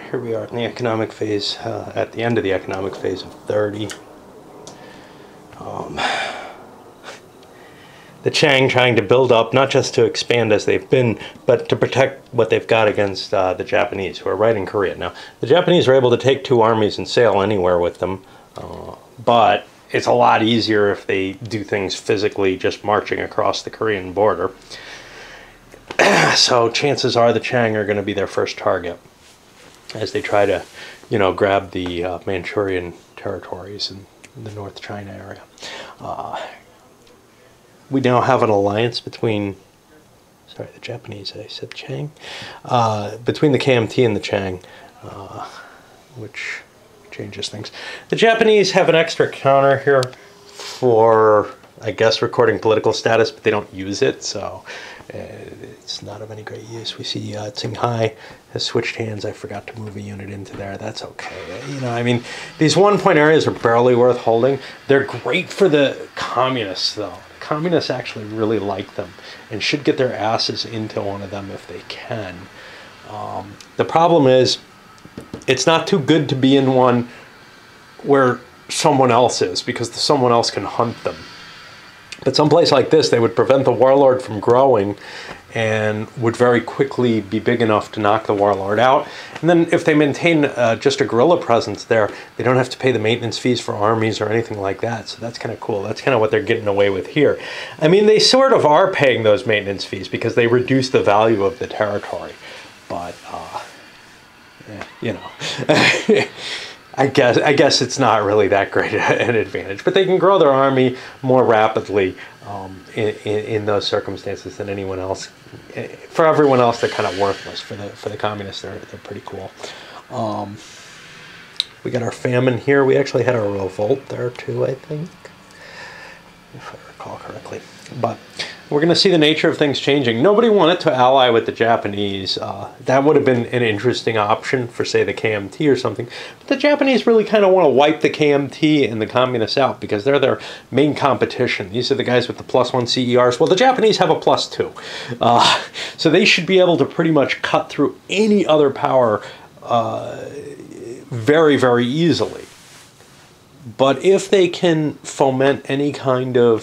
here we are in the economic phase, at the end of the economic phase of 30. The Chiang trying to build up, not just to expand as they've been, but to protect what they've got against the Japanese, who are right in Korea. Now, the Japanese are able to take 2 armies and sail anywhere with them, but it's a lot easier if they do things physically, just marching across the Korean border. So chances are the Chiang are going to be their first target as they try to, grab the Manchurian territories in the North China area. We now have an alliance between, the Japanese, I said Chiang, between the KMT and the Chiang, which changes things. The Japanese have an extra counter here for, I guess, recording political status, but they don't use it, so it's not of any great use. We see Tsinghai has switched hands. I forgot to move a unit into there. That's okay. These 1-point areas are barely worth holding. They're great for the communists, though. Communists actually really like them and should get their asses into one of them if they can. The problem is, it's not too good to be in one where someone else is, because someone else can hunt them. But someplace like this, they would prevent the warlord from growing and would very quickly be big enough to knock the warlord out. And then if they maintain just a guerrilla presence there, they don't have to pay the maintenance fees for armies or anything like that. So that's kind of cool. That's kind of what they're getting away with here. They sort of are paying those maintenance fees because they reduce the value of the territory. But, I guess it's not really that great an advantage, but they can grow their army more rapidly in those circumstances than anyone else. For everyone else, they're kind of worthless. For the communists, they're pretty cool. We got our famine here. We actually had a revolt there too, I think, if I recall correctly. But we're going to see the nature of things changing. Nobody wanted to ally with the Japanese. That would have been an interesting option for, say, the KMT or something. But the Japanese really kind of want to wipe the KMT and the communists out because they're their main competition. These are the guys with the +1 CERs. Well, the Japanese have a +2. So they should be able to pretty much cut through any other power very, very easily. But if they can foment any kind of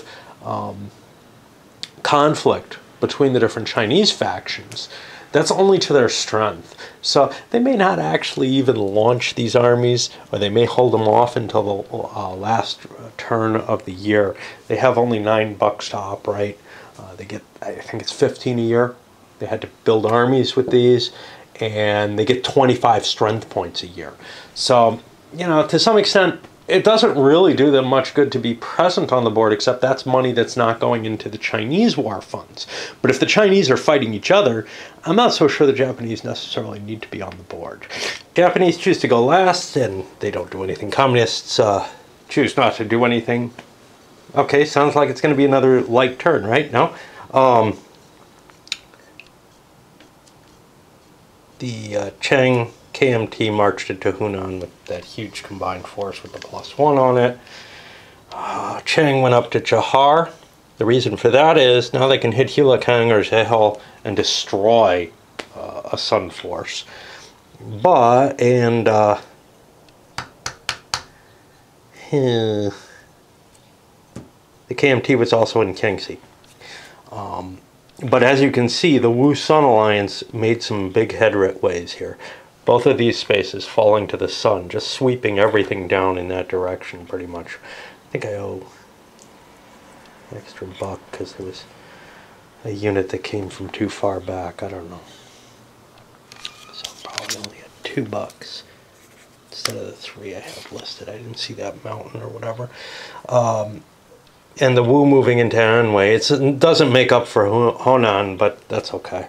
conflict between the different Chinese factions, that's only to their strength. So they may not actually even launch these armies, or they may hold them off until the last turn of the year. They have only $9 to operate. They get, I think it's 15 a year. They had to build armies with these, and they get 25 strength points a year. So, to some extent, it doesn't really do them much good to be present on the board, except that's money that's not going into the Chinese war funds. But if the Chinese are fighting each other, I'm not so sure the Japanese necessarily need to be on the board. Japanese choose to go last, and they don't do anything. Communists choose not to do anything. Okay, sounds like it's going to be another light turn, right? No? The Chiang KMT marched into Hunan with that huge combined force with the +1 on it. Chiang went up to Johar. The reason for that is now they can hit Hulakang or Zehel and destroy a Sun force. The KMT was also in Kangxi. But as you can see, the Wu-Sun alliance made some big headways here. Both of these spaces falling to the sun, just sweeping everything down in that direction, pretty much. I think I owe an extra $1 because there was a unit that came from too far back. I don't know. So probably only at $2 instead of the 3 I have listed. I didn't see that mountain or whatever. And the Wu moving into Anhui, it doesn't make up for Honan, but that's okay.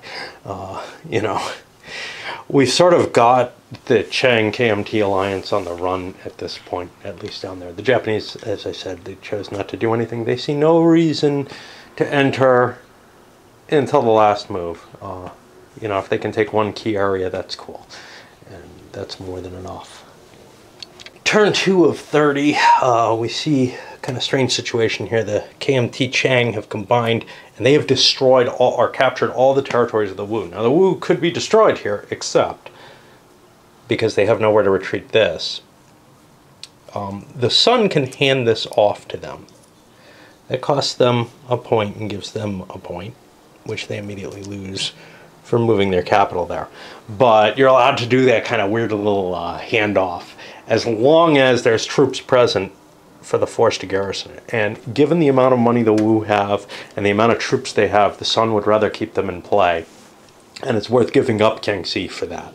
We've sort of got the Chiang KMT alliance on the run at this point, at least down there. The Japanese, as I said, they chose not to do anything. They see no reason to enter until the last move. If they can take one key area, that's cool. And that's more than enough. Turn 2 of 30, we see a kind of strange situation here. The KMT Chiang have combined, and they have destroyed or captured all the territories of the Wu. Now the Wu could be destroyed here, except because they have nowhere to retreat this. The Sun can hand this off to them. That costs them a point and gives them a point, which they immediately lose for moving their capital there. But you're allowed to do that kind of weird little handoff as long as there's troops present for the force to garrison it. And given the amount of money the Wu have and the amount of troops they have, the Sun would rather keep them in play. And it's worth giving up Kangxi for that,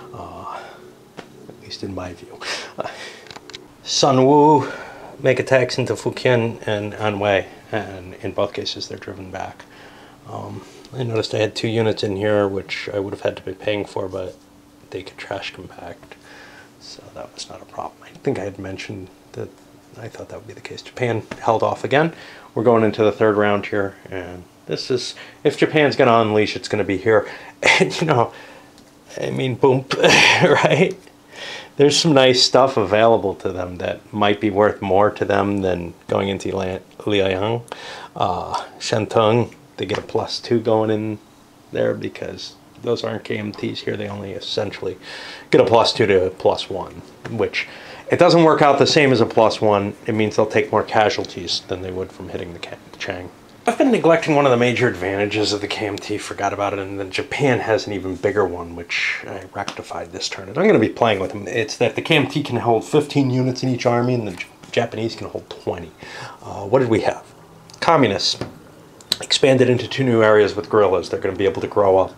at least in my view. Sun Wu make attacks into Fukien and Anhui, and in both cases they're driven back. I noticed I had 2 units in here, which I would have had to be paying for, but they could trash compact, so that was not a problem. I think I had mentioned that I thought that would be the case. Japan held off again. We're going into the 3rd round here, and this is, if Japan's going to unleash, it's going to be here. And, you know, I mean, boom, right? There's some nice stuff available to them that might be worth more to them than going into Liaoyang. Shantung, they get a +2 going in there because those aren't KMTs here. They only essentially get a +2 to +1, which it doesn't work out the same as a +1. It means they'll take more casualties than they would from hitting the Chang. I've been neglecting one of the major advantages of the KMT, forgot about it, and then Japan has an even bigger one, which I rectified this turn. And I'm going to be playing with them. It's that the KMT can hold 15 units in each army, and the Japanese can hold 20. What did we have? Communists expanded into 2 new areas with guerrillas. They're going to be able to grow up.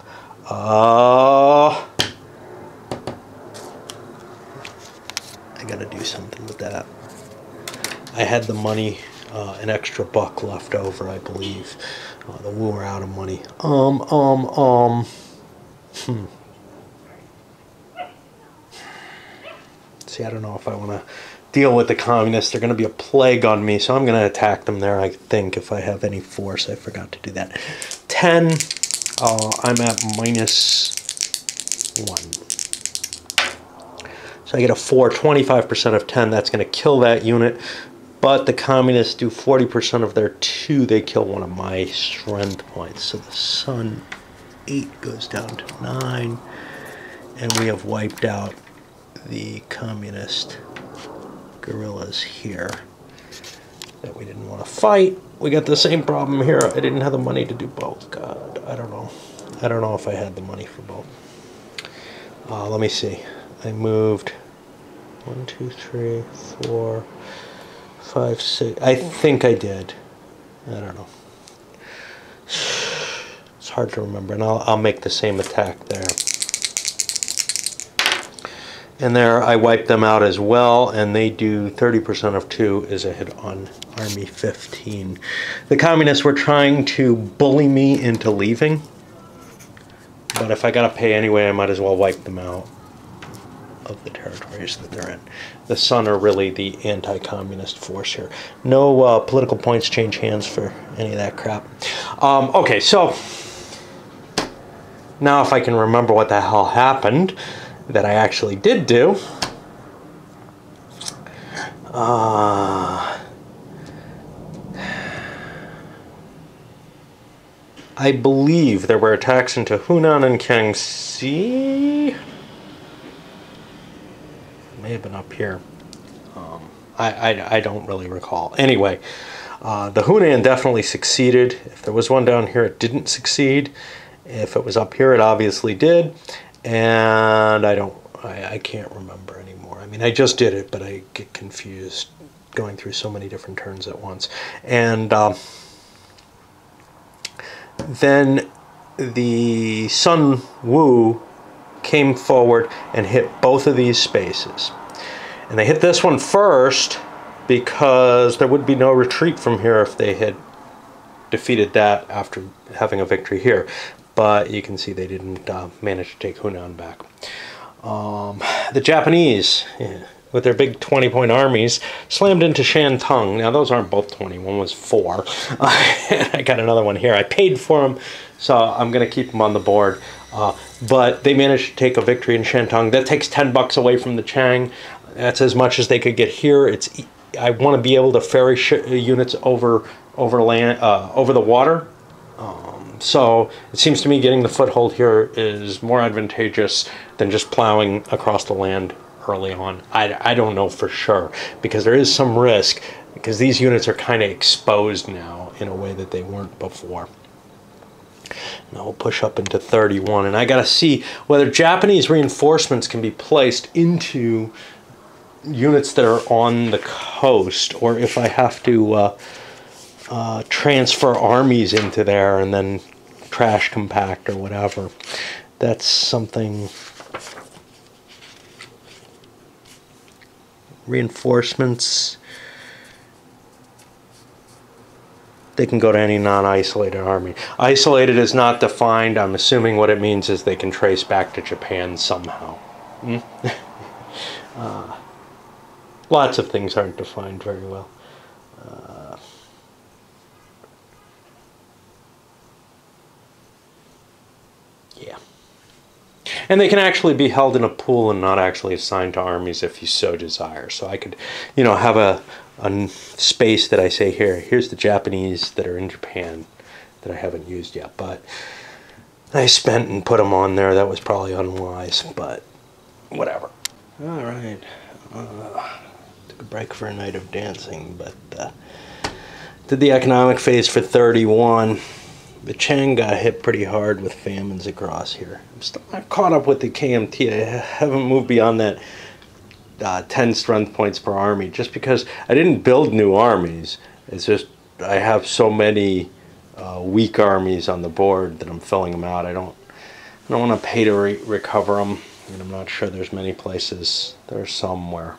I got to do something with that. I had the money. An extra $1 left over, I believe. The Wu are out of money. See, I don't know if I want to deal with the communists. They're going to be a plague on me, so I'm going to attack them there, I think, if I have any force. I forgot to do that. 10, I'm at -1. So I get a 4, 25% of 10. That's going to kill that unit. But the communists do 40% of their 2. They kill one of my strength points. So the Sun 8 goes down to 9. And we have wiped out the communist guerrillas here that we didn't want to fight. We got the same problem here. I didn't have the money to do both. God, I don't know. I don't know if I had the money for both. Let me see. I moved 1, 2, 3, 4... 5, 6. I think I did. I don't know. It's hard to remember, and I'll make the same attack there. And there I wipe them out as well, and they do 30% of 2 is a hit on Army 15. The communists were trying to bully me into leaving, but if I gotta pay anyway, I might as well wipe them out of the territories that they're in. The Sun are really the anti-communist force here. No political points change hands for any of that crap. Okay, so now if I can remember what the hell happened that I actually did do. I believe there were attacks into Hunan and Kangxi. May have been up here. I don't really recall. Anyway, the Hunan definitely succeeded. If there was one down here, it didn't succeed. If it was up here, it obviously did. And I can't remember anymore. I mean, I just did it, but I get confused going through so many different turns at once. And then the Sun Wu came forward and hit both of these spaces. And they hit this one first because there would be no retreat from here if they had defeated that after having a victory here. But you can see they didn't manage to take Hunan back. The Japanese, with their big 20-point armies, slammed into Shantung. Now those aren't both 20, one was 4. I got another one here. I paid for them, so I'm going to keep them on the board. But they managed to take a victory in Shantung. That takes $10 away from the Chang. That's as much as they could get here. I want to be able to ferry units over the water. So it seems to me getting the foothold here is more advantageous than just plowing across the land early on. I don't know for sure, because there is some risk, because these units are kind of exposed now in a way that they weren't before. Now we'll push up into 31, and I got to see whether Japanese reinforcements can be placed into units that are on the coast, or if I have to transfer armies into there and then crash compact or whatever. That's something. Reinforcements, they can go to any non-isolated army. Isolated is not defined. I'm assuming what it means is they can trace back to Japan somehow. Lots of things aren't defined very well. Yeah. And they can actually be held in a pool and not actually assigned to armies if you so desire. So I could, have a space that I say here's the Japanese that are in Japan that I haven't used yet. But I spent and put them on there. That was probably unwise, but whatever. All right. Took a break for a night of dancing, but did the economic phase for 31. The Chang got hit pretty hard with famines across here. I'm still not caught up with the KMT. I haven't moved beyond that 10 strength points per army, just because I didn't build new armies. It's just I have so many weak armies on the board that I'm filling them out. I don't want to pay to recover them, and I'm not sure there's many places. There's somewhere.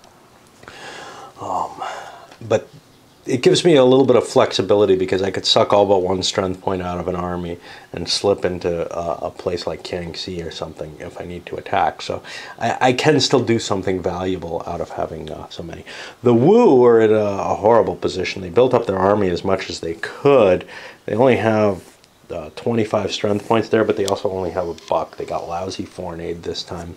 But it gives me a little bit of flexibility, because I could suck all but one strength point out of an army and slip into a place like Kiangsi or something if I need to attack. So I can still do something valuable out of having so many. The Wu are in a horrible position. They built up their army as much as they could. They only have 25 strength points there, but they also only have a buck. They got lousy foreign aid this time.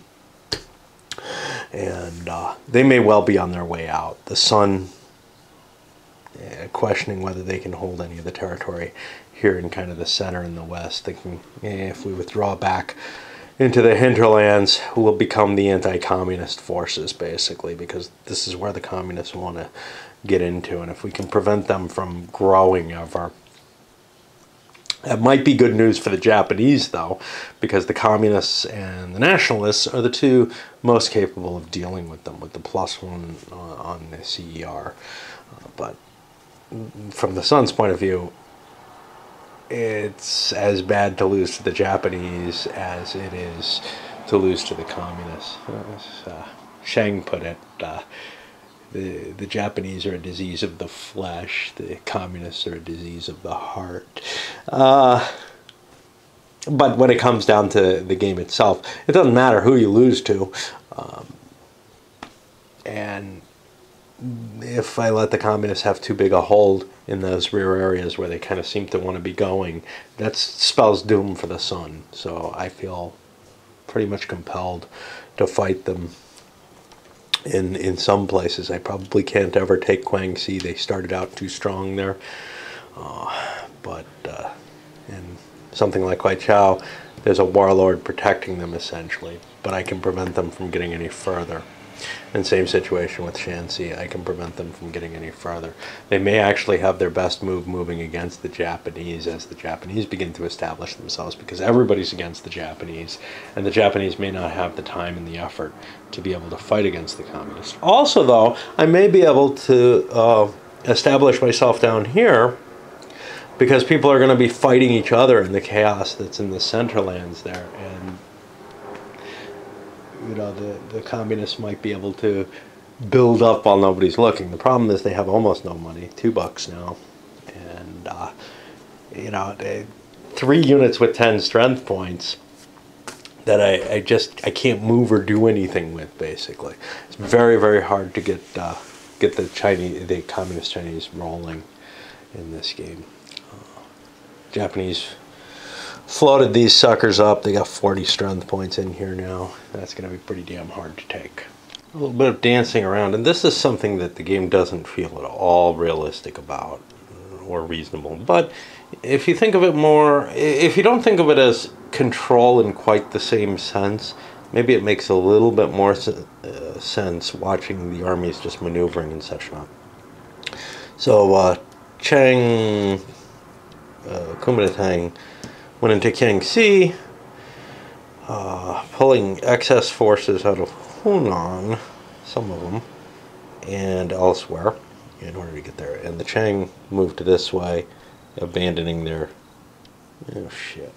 And they may well be on their way out. The Sun questioning whether they can hold any of the territory here in kind of the center and the west, thinking if we withdraw back into the hinterlands, we'll become the anti-communist forces, basically, because this is where the communists want to get into, and if we can prevent them from growing ever. That might be good news for the Japanese, though, because the communists and the nationalists are the two most capable of dealing with them, with the +1 on the CER. But from the Sun's point of view, it's as bad to lose to the Japanese as it is to lose to the communists. Sheng put it, the Japanese are a disease of the flesh, the communists are a disease of the heart. But when it comes down to the game itself, it doesn't matter who you lose to. And if I let the communists have too big a hold in those rear areas where they kind of seem to want to be going, that spells doom for the Sun. So I feel pretty much compelled to fight them in some places. I probably can't ever take Guangxi. They started out too strong there. But in something like Waichao, there's a warlord protecting them essentially, but I can prevent them from getting any further. And same situation with Shanxi, I can prevent them from getting any further. They may actually have their best move moving against the Japanese as the Japanese begin to establish themselves, because everybody's against the Japanese, and the Japanese may not have the time and the effort to be able to fight against the communists. Also, though, I may be able to establish myself down here, because people are going to be fighting each other in the chaos that's in the centerlands there, and the communists might be able to build up while nobody's looking. The problem is they have almost no money, $2 now, and 3 units with 10 strength points that I can't move or do anything with. Basically, it's very, very hard to get the communist Chinese rolling in this game. Japanese floated these suckers up. They got 40 strength points in here now. That's going to be pretty damn hard to take. A little bit of dancing around, and this is something that the game doesn't feel at all realistic about. or reasonable. But if you think of it more, if you don't think of it as control in quite the same sense, maybe it makes a little bit more sense watching the armies just maneuvering and such not. So Chiang Kuomintang went into Kiangsi, pulling excess forces out of Hunan, some of them, and elsewhere in order to get there. And the Chiang moved this way, abandoning their... Oh, shit.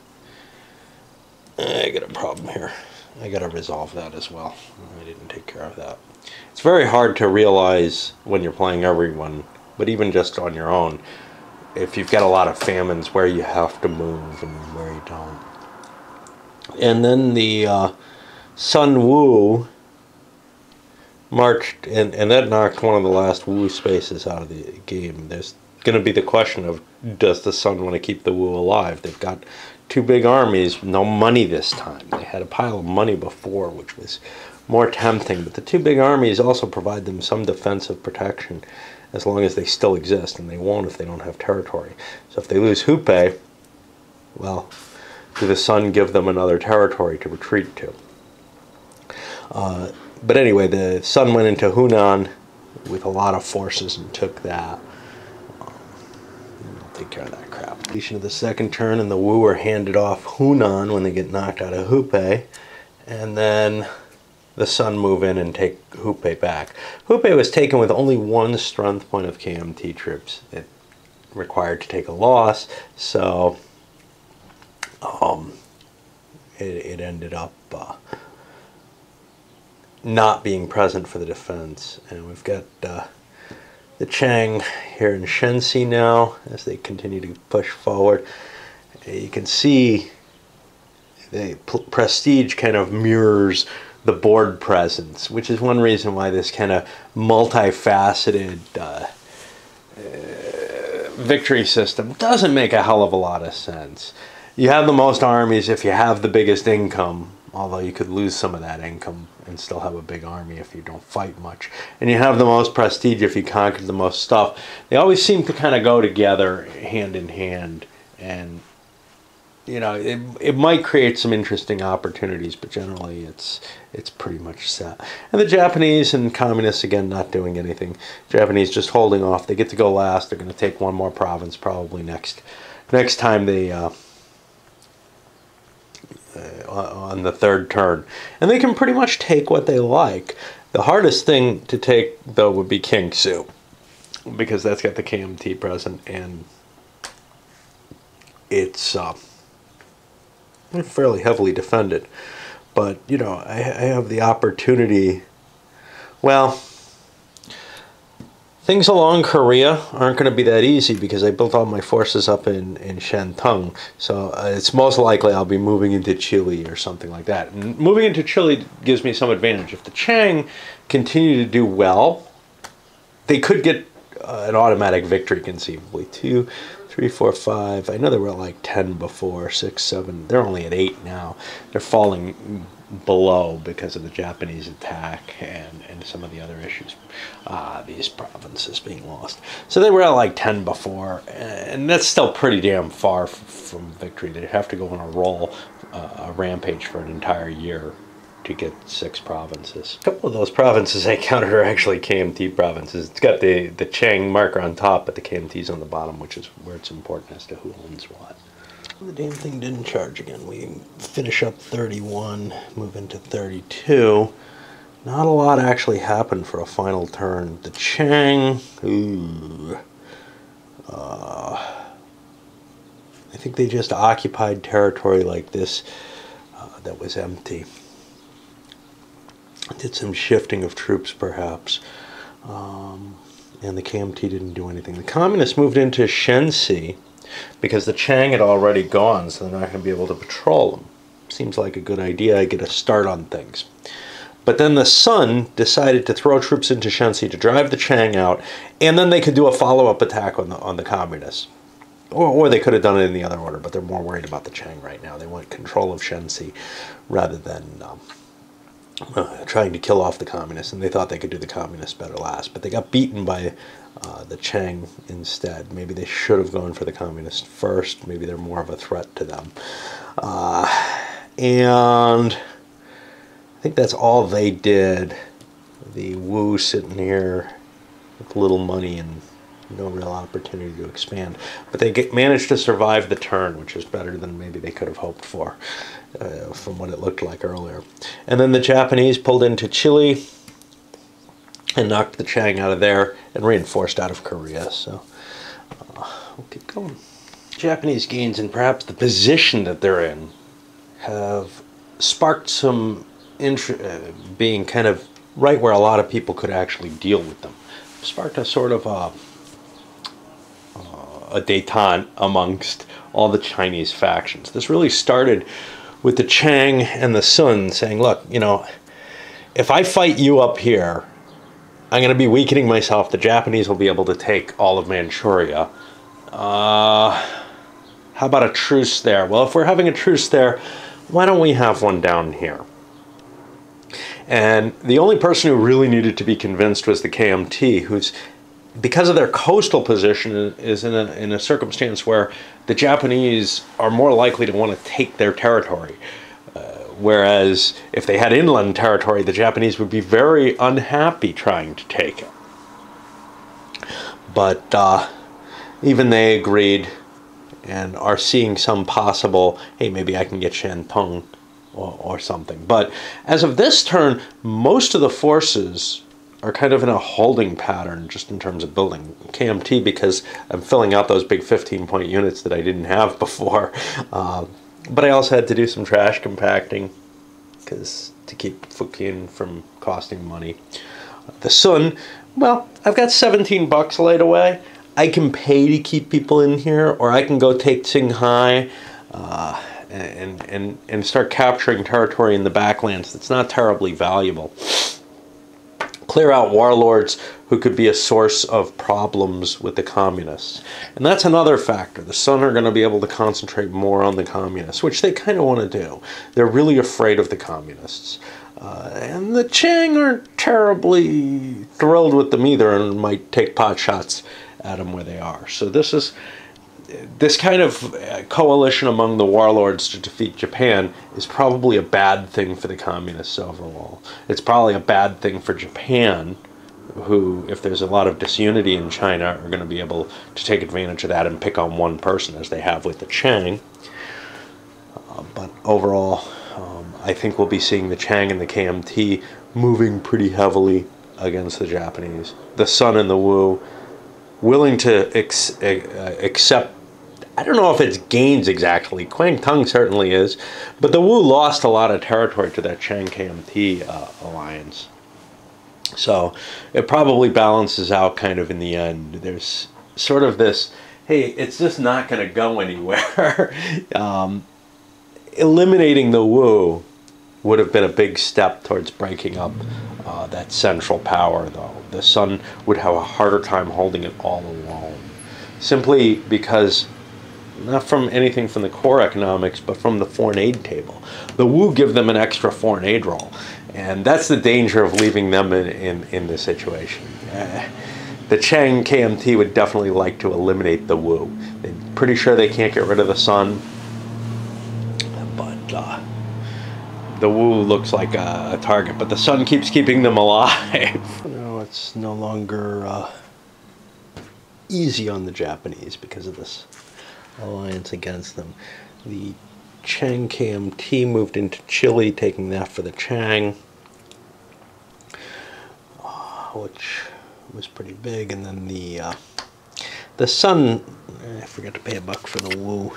I got a problem here. I got to resolve that as well. I didn't take care of that. It's very hard to realize when you're playing everyone, but even just on your own, if you've got a lot of famines, where you have to move and where you don't. And then the Sun Wu marched, and that knocked one of the last Wu spaces out of the game. There's going to be the question of, does the Sun want to keep the Wu alive? They've got two big armies, no money this time. They had a pile of money before, which was more tempting, but the two big armies also provide them some defensive protection as long as they still exist, and they won't if they don't have territory. So if they lose Hupei, well, do the Sun give them another territory to retreat to? But anyway, the Sun went into Hunan with a lot of forces and took that. I'll take care of that crap. Completion of the second turn, and the Wu are handed off Hunan when they get knocked out of Hupei, and then the Sun move in and take Hupei back. Hupei was taken with only one strength point of KMT troops. It required to take a loss, so it ended up not being present for the defense. And we've got the Chiang here in Shensi now as they continue to push forward. You can see the prestige kind of mirrors the board presence, which is one reason why this kind of multifaceted victory system doesn't make a hell of a lot of sense. You have the most armies if you have the biggest income, although you could lose some of that income and still have a big army if you don't fight much. And you have the most prestige if you conquer the most stuff. They always seem to kind of go together hand in hand, and you know, it might create some interesting opportunities, but generally it's pretty much set. And the Japanese and communists, again, not doing anything. Japanese just holding off. They get to go last. They're going to take one more province probably next time they on the third turn. And they can pretty much take what they like. The hardest thing to take, though, would be Kiangsu, because that's got the KMT present, and it's fairly heavily defended. But, you know, I have the opportunity. Well, things along Korea aren't going to be that easy because I built all my forces up in Shantung. So it's most likely I'll be moving into Chile or something like that. And moving into Chile gives me some advantage. If the Chiang continue to do well, they could get an automatic victory conceivably. 2, 3, 4, 5. I know they were at like 10 before, 6, 7. They're only at 8 now. They're falling below because of the Japanese attack and some of the other issues. These provinces being lost. So they were at like 10 before, and that's still pretty damn far from victory. They'd have to go on a roll, a rampage for an entire year to get 6 provinces. A couple of those provinces I counted are actually KMT provinces. It's got the Chiang marker on top, but the KMT's on the bottom, which is where it's important as to who owns what. The damn thing didn't charge again. We finish up 31, move into 32. Not a lot actually happened for a final turn. The Chiang, I think they just occupied territory like this that was empty. Did some shifting of troops, perhaps. And the KMT didn't do anything. The Communists moved into Shensi because the Chiang had already gone, so they're not going to be able to patrol them. Seems like a good idea. I get a start on things. But then the Sun decided to throw troops into Shensi to drive the Chiang out, and then they could do a follow-up attack on the Communists. Or they could have done it in the other order, but they're more worried about the Chiang right now. They want control of Shensi rather than trying to kill off the communists, and they thought they could do the communists better last, but they got beaten by the Chang instead. Maybe they should have gone for the communists first. Maybe they're more of a threat to them. And I think that's all they did. The Wu sitting here with little money and no real opportunity to expand. But they managed to survive the turn, which is better than maybe they could have hoped for from what it looked like earlier. And then the Japanese pulled into Chile and knocked the Chang out of there and reinforced out of Korea. So we'll keep going. Japanese gains and perhaps the position that they're in have sparked some being kind of right where a lot of people could actually deal with them. Sparked a sort of a détente amongst all the Chinese factions. This really started with the Chang and the Sun saying, look, you know, if I fight you up here, I'm going to be weakening myself. The Japanese will be able to take all of Manchuria. How about a truce there? Well, if we're having a truce there, why don't we have one down here? And the only person who really needed to be convinced was the KMT, who's, because of their coastal position, is in a circumstance where the Japanese are more likely to want to take their territory. Whereas if they had inland territory, the Japanese would be very unhappy trying to take it. But even they agreed and are seeing some possible, hey, maybe I can get Shantung or something. But as of this turn, most of the forces are kind of in a holding pattern just in terms of building. KMT, because I'm filling out those big 15-point units that I didn't have before. But I also had to do some trash compacting because to keep Fukien from costing money. The Sun, well, I've got 17 bucks laid away. I can pay to keep people in here, or I can go take Qinghai and start capturing territory in the backlands that's not terribly valuable. Clear out warlords who could be a source of problems with the communists. And that's another factor. The Sun are going to be able to concentrate more on the communists, which they kind of want to do. They're really afraid of the communists. And the Chang aren't terribly thrilled with them either and might take pot shots at them where they are. So this kind of coalition among the warlords to defeat Japan is probably a bad thing for the communists overall. It's probably a bad thing for Japan, who, if there's a lot of disunity in China, are going to be able to take advantage of that and pick on one person, as they have with the Chang. But overall, I think we'll be seeing the Chang and the KMT moving pretty heavily against the Japanese. The Sun and the Wu willing to accept, I don't know if it's gains exactly. Kwangtung certainly is. But the Wu lost a lot of territory to that Chang-KMT alliance. So it probably balances out kind of in the end. There's sort of this, hey, it's just not going to go anywhere. Eliminating the Wu would have been a big step towards breaking up that central power, though. The Sun would have a harder time holding it all alone. Simply because, not from anything from the core economics, but from the foreign aid table. The Wu give them an extra foreign aid roll. And that's the danger of leaving them in this situation. The Chang KMT would definitely like to eliminate the Wu. They're pretty sure they can't get rid of the Sun. But the Wu looks like a target. But the Sun keeps keeping them alive. No, it's no longer easy on the Japanese because of this alliance against them. The Chang KMT moved into Chile, taking that for the Chang, which was pretty big. And then the Sun, I forgot to pay a buck for the Wu.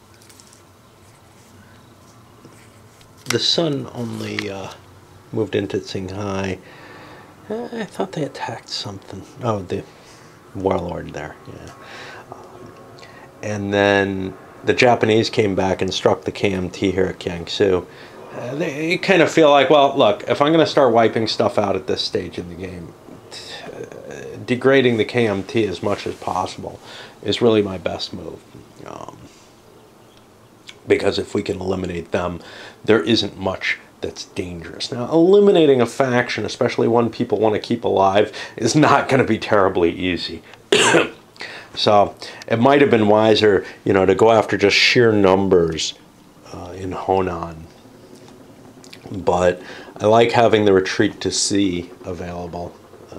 The Sun only moved into Qinghai. I thought they attacked something. Oh, the warlord there, yeah. And then the Japanese came back and struck the KMT here at Jiangsu. They kind of feel like, well, look, if I'm going to start wiping stuff out at this stage in the game, degrading the KMT as much as possible is really my best move. Because if we can eliminate them, there isn't much that's dangerous. Now, eliminating a faction, especially one people want to keep alive, is not going to be terribly easy. So it might have been wiser, you know, to go after just sheer numbers in Honan. But I like having the retreat to sea available.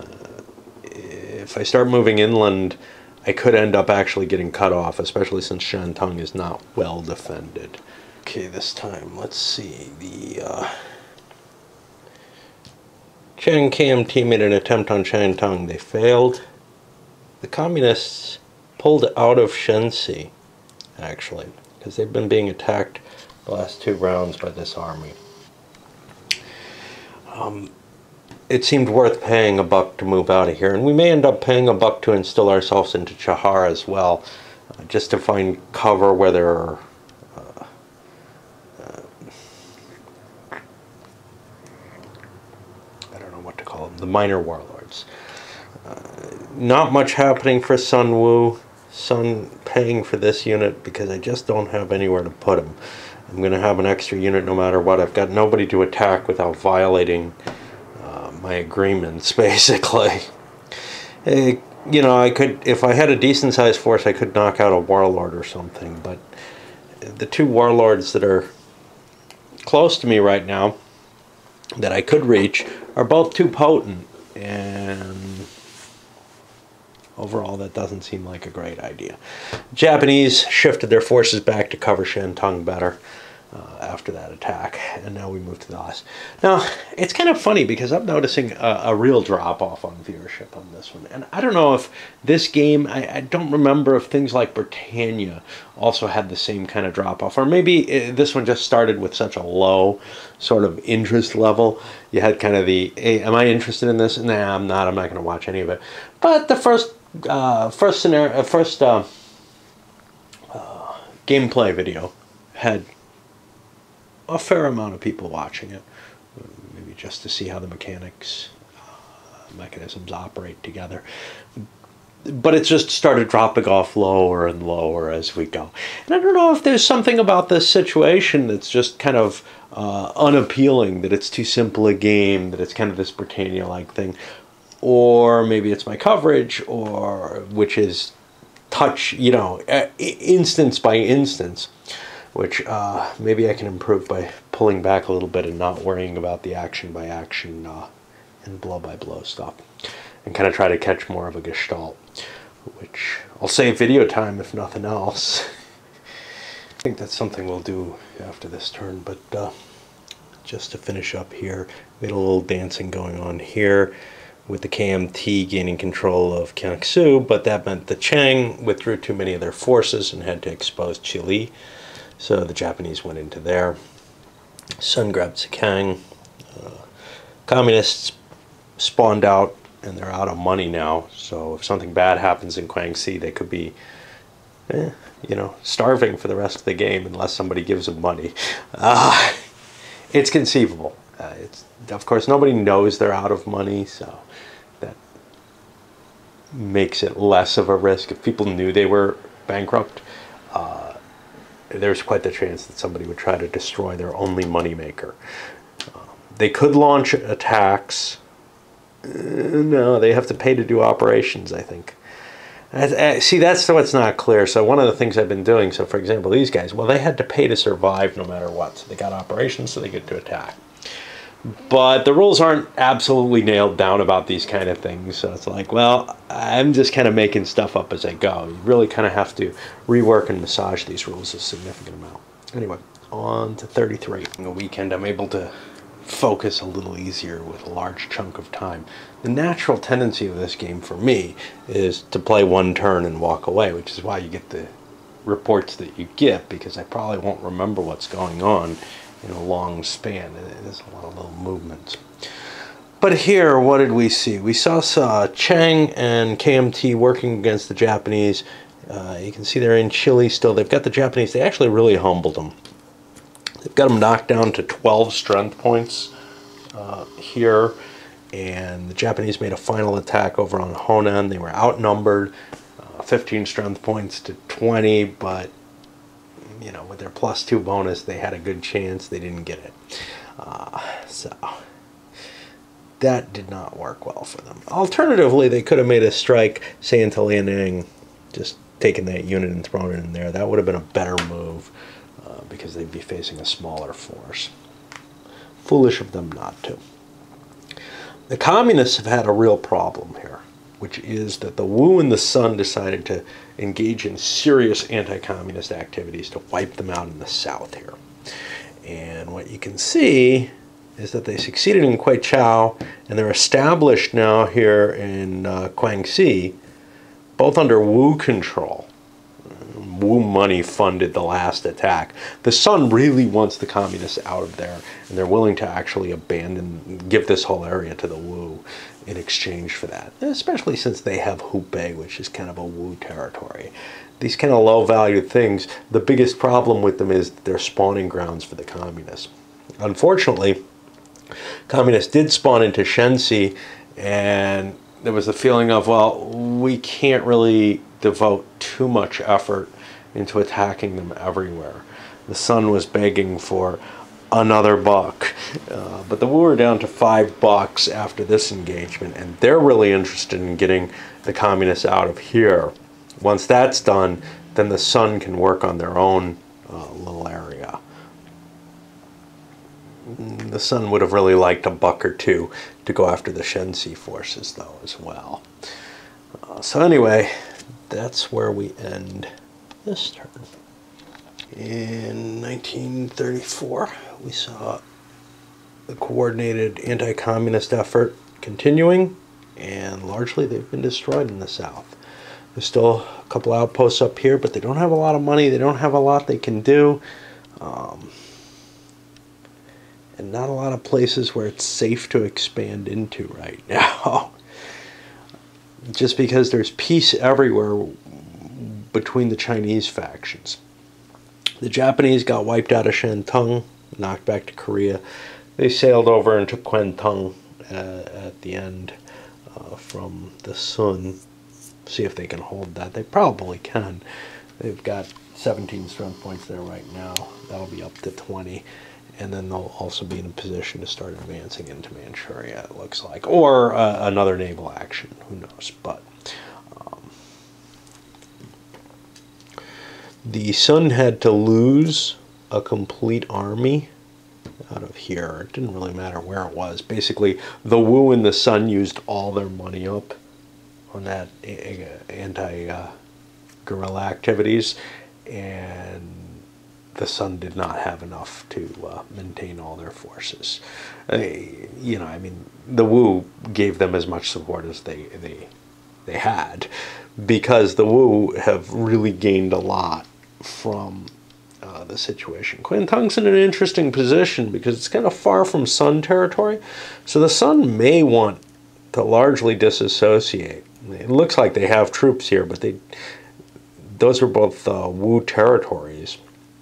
If I start moving inland, I could end up actually getting cut off, especially since Shantung is not well defended. Okay, this time, let's see. The Chiang KMT made an attempt on Shantung. They failed. The communists pulled out of Shensi, actually, because they've been being attacked the last 2 rounds by this army. It seemed worth paying $1 to move out of here, and we may end up paying $1 to instill ourselves into Chahar as well, just to find cover where there are I don't know what to call them, the minor warlords. Not much happening for Sun Wu. Sun paying for this unit because I just don't have anywhere to put him. I'm going to have an extra unit no matter what. I've got nobody to attack without violating my agreements, basically. You know, I could, if I had a decent sized force, I could knock out a warlord or something, but the 2 warlords that are close to me right now that I could reach are both too potent, and overall that doesn't seem like a great idea. Japanese shifted their forces back to cover Shantung better after that attack, and now we move to the last. Now, it's kind of funny because I'm noticing a real drop-off on viewership on this one, and I don't know if this game, I don't remember if things like Britannia also had the same kind of drop-off, or maybe this one just started with such a low sort of interest level. You had kind of the, hey, am I interested in this? Nah, I'm not going to watch any of it. But the first gameplay video had a fair amount of people watching it, maybe just to see how the mechanisms operate together. But it's just started dropping off lower and lower as we go. And I don't know if there's something about this situation that's just kind of unappealing, that it's too simple a game, that it's kind of this Britannia-like thing. Or maybe it's my coverage, or which is touch, you know, instance by instance, which maybe I can improve by pulling back a little bit and not worrying about the action by action and blow by blow stuff, and kind of try to catch more of a gestalt, which I'll save video time if nothing else. I think that's something we'll do after this turn, but just to finish up here, we had a little dancing going on here with the KMT gaining control of Kiangsu, but that meant the Chiang withdrew too many of their forces and had to expose Chile. So the Japanese went into there. Sun grabbed Sikang. Communists spawned out, and they're out of money now. So if something bad happens in Guangxi, they could be, you know, starving for the rest of the game unless somebody gives them money. It's conceivable. Of course, nobody knows they're out of money, so that makes it less of a risk. If people knew they were bankrupt, there's quite the chance that somebody would try to destroy their only moneymaker. They could launch attacks. No, they have to pay to do operations, I think. See, that's what's not clear. So one of the things I've been doing, so for example, these guys, well, they had to pay to survive no matter what. So they got operations, so they get to attack. But the rules aren't absolutely nailed down about these kind of things. So it's like, well, I'm just kind of making stuff up as I go. You really kind of have to rework and massage these rules a significant amount. Anyway, on to 33. On the weekend, I'm able to focus a little easier with a large chunk of time. The natural tendency of this game for me is to play one turn and walk away, which is why you get the reports that you get, because I probably won't remember what's going on in a long span. There's a lot of little movements. But here, what did we see? We saw Chiang and KMT working against the Japanese. You can see they're in Chile still. They've got the Japanese. They actually really humbled them. They've got them knocked down to 12 strength points here. And the Japanese made a final attack over on Honan. They were outnumbered, 15 strength points to 20, but you know, with their +2 bonus, they had a good chance. They didn't get it. So that did not work well for them. Alternatively, they could have made a strike, say, into Lianang, just taken that unit and thrown it in there. That would have been a better move because they'd be facing a smaller force. Foolish of them not to. The communists have had a real problem here, which is that the Wu and the Sun decided to engage in serious anti-communist activities to wipe them out in the south here. And what you can see is that they succeeded in Kwaichow, and they're established now here in Guangxi, both under Wu control. Wu money funded the last attack. The Sun really wants the communists out of there, and they're willing to actually give this whole area to the Wu in exchange for that, especially since they have Hubei, which is kind of a Wu territory. These kind of low-valued things, the biggest problem with them is they're spawning grounds for the communists. Unfortunately, communists did spawn into Shenxi, and there was the feeling of, well, we can't really devote too much effort into attacking them everywhere. The Sun was begging for another buck, but the Wu are down to $5 after this engagement, and they're really interested in getting the communists out of here. Once that's done, then the Sun can work on their own little area. The Sun would have really liked a buck or two to go after the Shenxi forces, though, as well. So anyway, that's where we end this turn. In 1934, we saw the coordinated anti-communist effort continuing, and largely they've been destroyed in the south. There's still a couple outposts up here, but they don't have a lot of money. They don't have a lot they can do. And not a lot of places where it's safe to expand into right now. Just because there's peace everywhere between the Chinese factions. The Japanese got wiped out of Shantung, knocked back to Korea. They sailed over into Kwantung at the end from the Sun. See if they can hold that. They probably can. They've got 17 strength points there right now. That'll be up to 20. And then they'll also be in a position to start advancing into Manchuria, it looks like. Or another naval action, who knows. But the Sun had to lose a complete army out of here. It didn't really matter where it was. Basically, the Wu and the Sun used all their money up on that anti-guerrilla activities, and the Sun did not have enough to maintain all their forces. You know, I mean, the Wu gave them as much support as they had, because the Wu have really gained a lot from the situation. Kwantung's in an interesting position because it's kind of far from Sun territory, so the Sun may want to largely disassociate. It looks like they have troops here, but those are both Wu territories.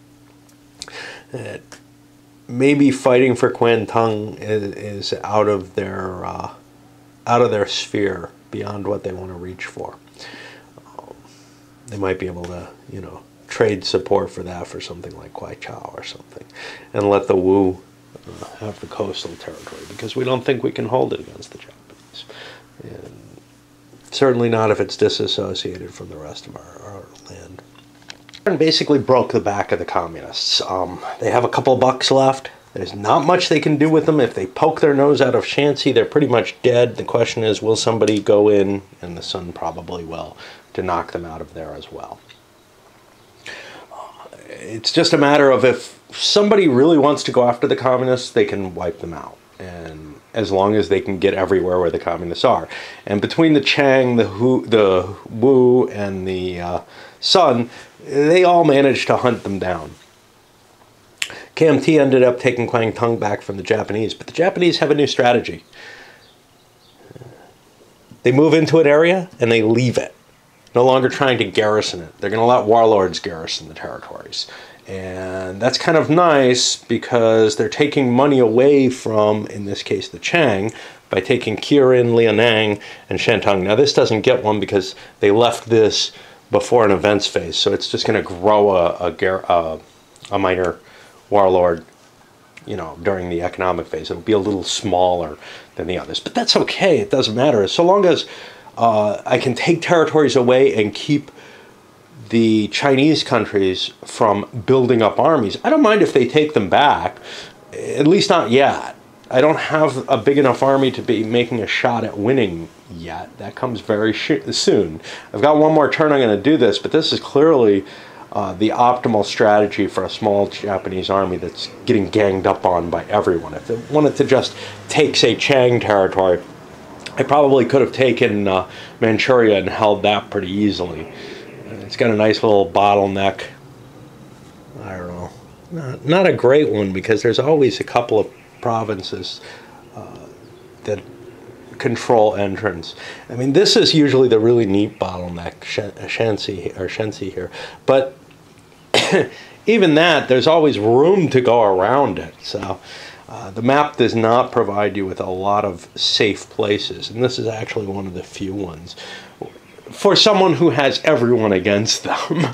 Maybe fighting for Kwantung is out of their sphere, beyond what they want to reach for. They might be able to, you know, trade support for that for something like Kwaichow or something, and let the Wu have the coastal territory, because we don't think we can hold it against the Japanese, and certainly not if it's disassociated from the rest of our land. And basically broke the back of the communists. They have a couple of bucks left. There's not much they can do with them. If they poke their nose out of Shanxi, they're pretty much dead. The question is, will somebody go in? And the Sun probably will, to knock them out of there as well. It's just a matter of, if somebody really wants to go after the communists, they can wipe them out. And as long as they can get everywhere where the communists are. And between the Chang, the Wu, and the Sun, they all managed to hunt them down. KMT ended up taking Kwantung back from the Japanese, but the Japanese have a new strategy. They move into an area and they leave it. No longer trying to garrison it. They're going to let warlords garrison the territories. And that's kind of nice, because they're taking money away from, in this case, the Chang, by taking Kirin, Lianang, and Shantung. Now, this doesn't get one because they left this before an events phase, so it's just going to grow a minor warlord, you know, during the economic phase. It'll be a little smaller than the others. But that's okay. It doesn't matter. So long as I can take territories away and keep the Chinese countries from building up armies, I don't mind if they take them back, at least not yet. I don't have a big enough army to be making a shot at winning yet. That comes very soon. I've got one more turn I'm going to do this, but this is clearly the optimal strategy for a small Japanese army that's getting ganged up on by everyone. If they wanted to just take, say, Chang territory, I probably could have taken Manchuria and held that pretty easily. It's got a nice little bottleneck. I don't know. Not a great one, because there's always a couple of provinces that control entrance. I mean, this is usually the really neat bottleneck, Shensi here. But even that, there's always room to go around it. So the map does not provide you with a lot of safe places. And this is actually one of the few ones for someone who has everyone against them.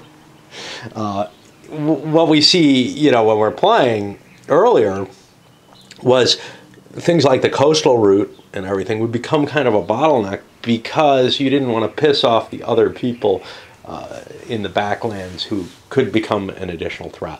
What we see, you know, when we're playing earlier was things like the coastal route and everything would become kind of a bottleneck because you didn't want to piss off the other people in the backlands who could become an additional threat.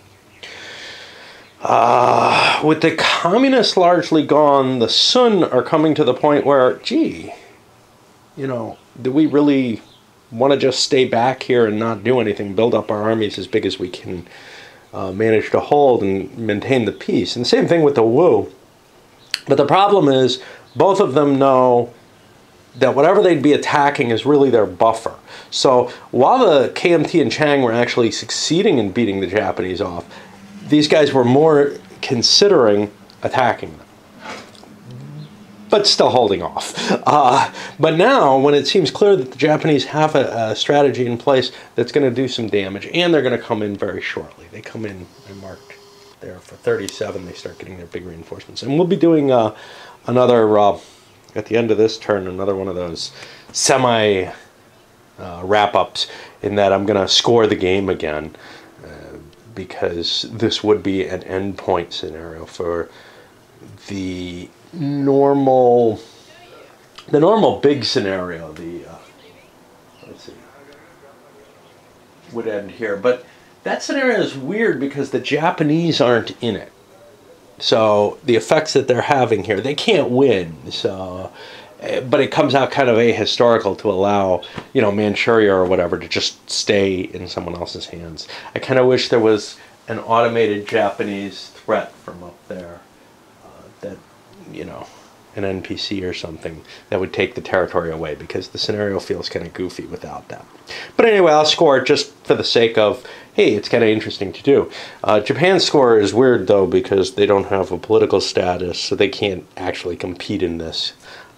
With the communists largely gone, the Sun are coming to the point where, gee, you know, do we really want to just stay back here and not do anything, build up our armies as big as we can manage to hold and maintain the peace? And the same thing with the Wu. But the problem is, both of them know that whatever they'd be attacking is really their buffer. So while the KMT and Chang were actually succeeding in beating the Japanese off, these guys were more considering attacking them, but still holding off. But now, when it seems clear that the Japanese have a strategy in place that's going to do some damage, and they're going to come in very shortly. They come in, I marked there for 37, they start getting their big reinforcements. And we'll be doing another, at the end of this turn, another one of those semi wrap-ups, in that I'm going to score the game again, because this would be an endpoint scenario for the normal big scenario. Let's see, would end here, but that scenario is weird because the Japanese aren't in it. So the effects that they're having here, they can't win. So, but it comes out kind of ahistorical to allow, you know, Manchuria or whatever to just stay in someone else's hands. I kind of wish there was an automated Japanese threat from up there, that, you know, an NPC or something that would take the territory away, because the scenario feels kind of goofy without that. But anyway, I'll score it just for the sake of, hey, it's kind of interesting to do. Japan's score is weird, though, because they don't have a political status, so they can't actually compete in this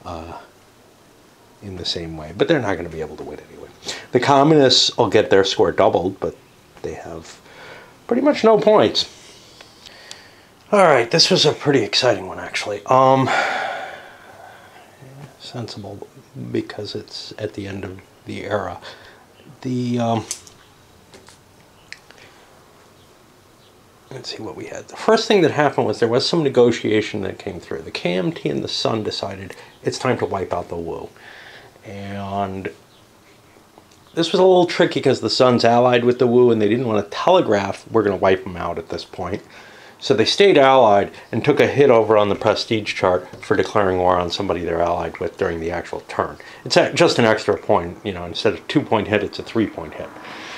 in the same way. But they're not going to be able to win anyway. The communists will get their score doubled, but they have pretty much no points. All right, this was a pretty exciting one, actually. Sensible, because it's at the end of the era. Let's see what we had. The first thing that happened was there was some negotiation that came through. The KMT and the Sun decided it's time to wipe out the Wu. And this was a little tricky because the Sun's allied with the Wu, and they didn't want to telegraph, we're going to wipe them out at this point. So they stayed allied and took a hit over on the prestige chart for declaring war on somebody they're allied with during the actual turn. It's just an extra point, you know, instead of a 2-point hit, it's a 3-point hit.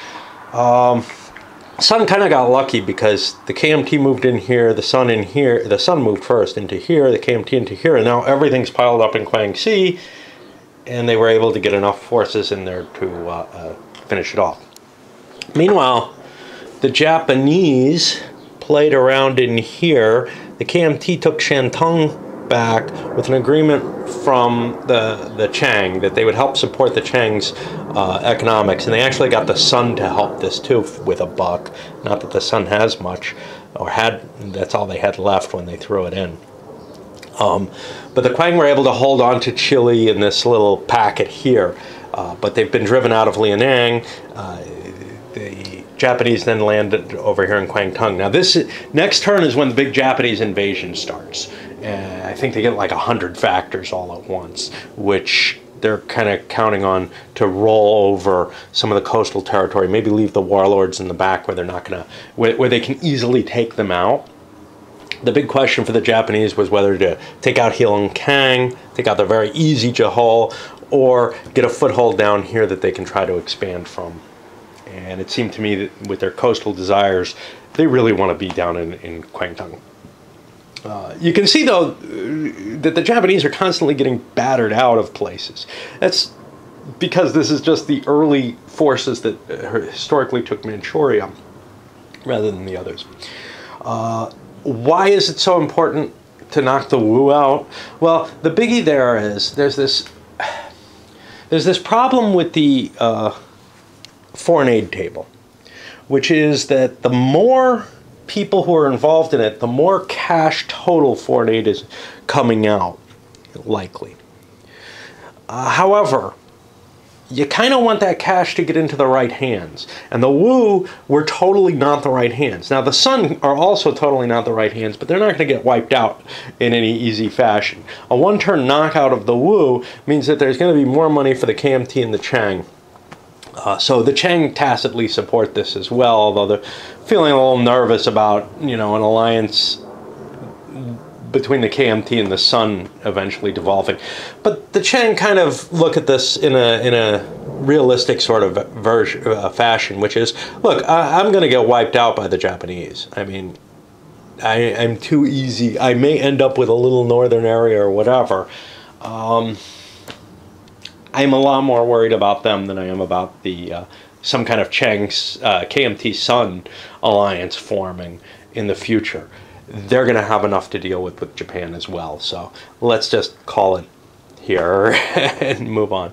Sun kind of got lucky because the KMT moved in here, the Sun in here, the Sun moved first into here, the KMT into here, and now everything's piled up in Kwangsi, and they were able to get enough forces in there to finish it off. Meanwhile, the Japanese played around in here. The KMT took Shantung back with an agreement from the Chang that they would help support the Chang's economics, and they actually got the Sun to help this too with a buck. Not that the Sun has much, or had, that's all they had left when they threw it in. But the Quang were able to hold on to Chile in this little packet here, but they've been driven out of Liaoning. The Japanese then landed over here in Kwangtung. Now next turn is when the big Japanese invasion starts. I think they get like 100 factors all at once, which they're kind of counting on to roll over some of the coastal territory, maybe leave the warlords in the back where they're not gonna, where they can easily take them out. The big question for the Japanese was whether to take out Heilongkang, take out the very easy Jehol, or get a foothold down here that they can try to expand from. And it seemed to me that with their coastal desires, they really want to be down in Kwangtung. You can see, though, that the Japanese are constantly getting battered out of places. That's because this is just the early forces that historically took Manchuria rather than the others. Why is it so important to knock the Wu out? Well, the biggie there is there's this problem with the foreign aid table, which is that the more people who are involved in it, the more cash total foreign aid is coming out, likely. However, you kind of want that cash to get into the right hands. And the Wu were totally not the right hands. Now, the Sun are also totally not the right hands, but they're not going to get wiped out in any easy fashion. A one-turn knockout of the Wu means that there's going to be more money for the KMT and the Chang. So the Chang tacitly support this as well, although they're feeling a little nervous about, you know, an alliance between the KMT and the Sun eventually devolving. But the Chang kind of look at this in a realistic sort of fashion, which is, look, I'm going to get wiped out by the Japanese. I mean, I'm too easy. I may end up with a little northern area or whatever. I'm a lot more worried about them than I am about the some kind of Chang's KMT Sun alliance forming in the future. They're going to have enough to deal with Japan as well. So let's just call it here and move on.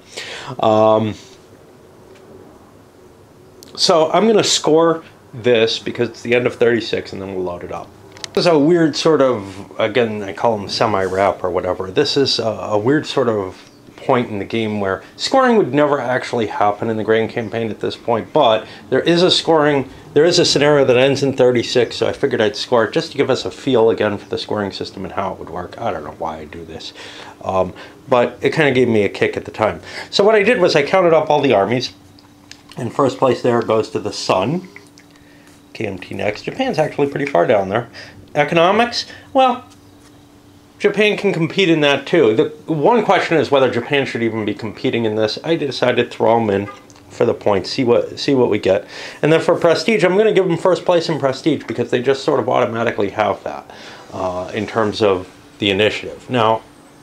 So I'm going to score this because it's the end of 36, and then we'll load it up. This is a weird sort of, again, I call them semi-wrap or whatever. This is a weird sort of point in the game where scoring would never actually happen in the Grand Campaign at this point, but there is a scenario that ends in 36, so I figured I'd score it just to give us a feel again for the scoring system and how it would work. I don't know why I do this, but it kind of gave me a kick at the time. So what I did was I counted up all the armies. In first place there goes to the Sun. KMT next. Japan's actually pretty far down there. Economics, well, Japan can compete in that too. The one question is whether Japan should even be competing in this. I decided to throw them in for the points, see what we get. And then for prestige, I'm going to give them first place in prestige because they just sort of automatically have that in terms of the initiative. Now,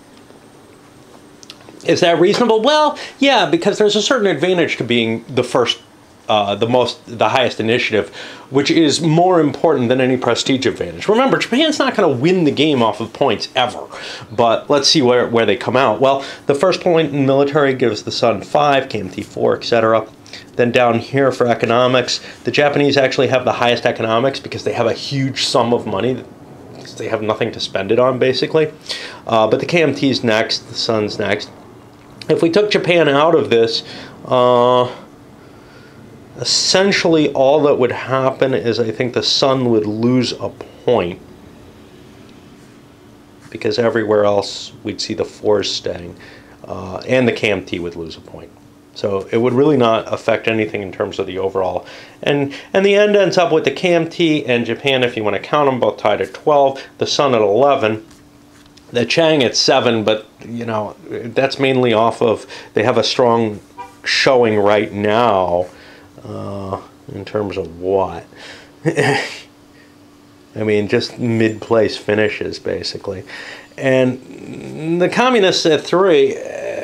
is that reasonable? Well, yeah, because there's a certain advantage to being the first, the highest initiative, which is more important than any prestige advantage. Remember, Japan's not going to win the game off of points ever, but let's see where they come out. Well, the first point in military gives the Sun 5, KMT 4, etc. Then down here for economics, the Japanese actually have the highest economics because they have a huge sum of money. They have nothing to spend it on, basically. But the KMT's next, the Sun's next. If we took Japan out of this, essentially all that would happen is I think the Sun would lose a point because everywhere else we'd see the 4s staying, and the KMT would lose a point. So it would really not affect anything in terms of the overall. And the end ends up with the KMT and Japan, if you want to count them, both tied at 12, the Sun at 11. The Chang at 7, but you know, that's mainly off of, they have a strong showing right now in terms of what? I mean, just mid-place finishes, basically. And the Communists at 3,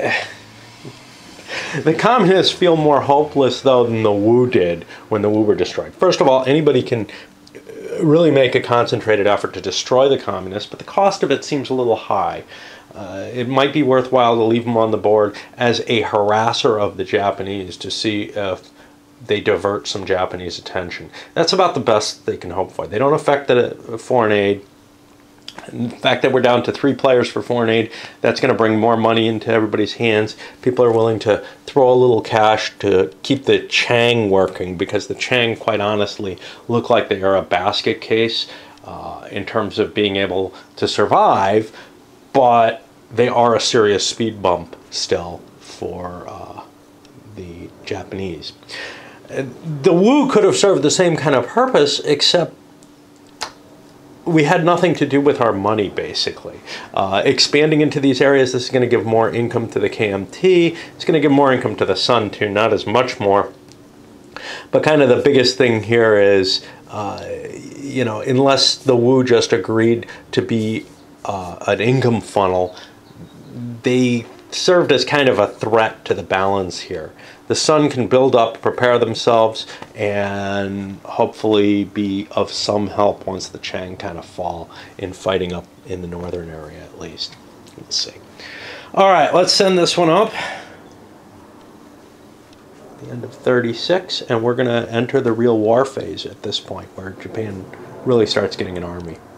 the Communists feel more hopeless, though, than the Wu did when the Wu were destroyed. First of all, anybody can really make a concentrated effort to destroy the Communists, but the cost of it seems a little high. It might be worthwhile to leave them on the board as a harasser of the Japanese to see if they divert some Japanese attention. That's about the best they can hope for. They don't affect the foreign aid. And the fact that we're down to 3 players for foreign aid, that's going to bring more money into everybody's hands. People are willing to throw a little cash to keep the Chang working, because the Chang, quite honestly, look like they are a basket case in terms of being able to survive, but they are a serious speed bump still for the Japanese. The Wu could have served the same kind of purpose, except we had nothing to do with our money, basically. Expanding into these areas, this is going to give more income to the KMT. It's going to give more income to the Sun, too, not as much more. But kind of the biggest thing here is, you know, unless the Wu just agreed to be an income funnel, they served as kind of a threat to the balance here. The Sun can build up, prepare themselves, and hopefully be of some help once the Chang kind of fall in fighting up in the northern area, at least. We'll see. All right, let's send this one up. The end of 36, and we're going to enter the real war phase at this point, where Japan really starts getting an army.